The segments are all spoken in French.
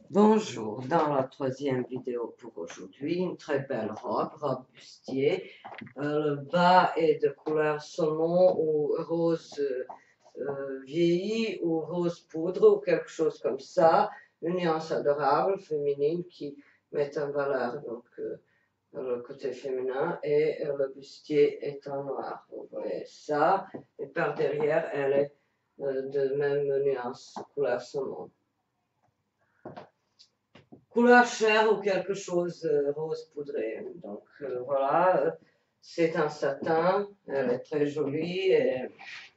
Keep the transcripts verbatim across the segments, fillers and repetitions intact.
Bonjour, dans la troisième vidéo pour aujourd'hui, une très belle robe, robe bustier. Euh, le bas est de couleur saumon ou rose euh, vieilli ou rose poudre ou quelque chose comme ça. Une nuance adorable, féminine qui met en valeur donc, euh, le côté féminin et euh, le bustier est en noir. Vous voyez ça. Et par derrière, elle est euh, de même nuance, couleur saumon. Couleur chair ou quelque chose euh, rose poudré. Donc euh, voilà, c'est un satin, elle est très jolie et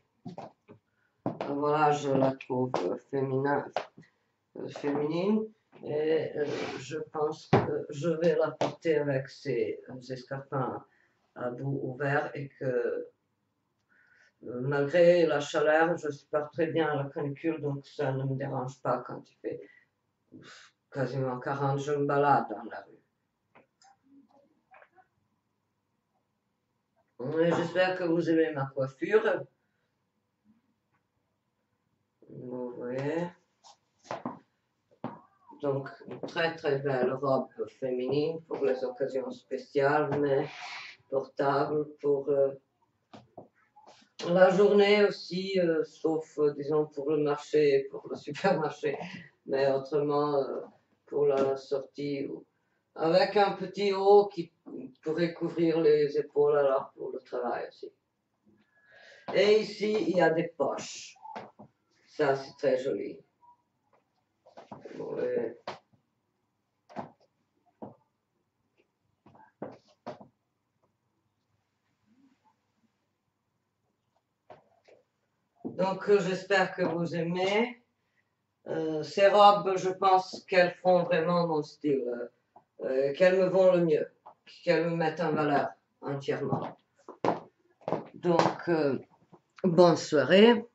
voilà, je la trouve féminin, euh, féminine et euh, je pense que je vais la porter avec ces escarpins à bout ouvert et que euh, malgré la chaleur, je supporte très bien la canicule, donc ça ne me dérange pas quand il fait quasiment quarante, je me balade dans la rue. J'espère que vous aimez ma coiffure. Vous voyez. Donc, une très très belle robe féminine pour les occasions spéciales, mais portable pour euh, la journée aussi, euh, sauf, euh, disons, pour le marché, pour le supermarché, mais autrement, euh, pour la sortie, avec un petit haut qui pourrait couvrir les épaules, alors pour le travail aussi. Et ici, il y a des poches. Ça, c'est très joli. Ouais. Donc, euh, j'espère que vous aimez. Euh, ces robes, je pense qu'elles font vraiment mon style, euh, qu'elles me vont le mieux, qu'elles me mettent en valeur entièrement. Donc, euh, bonne soirée.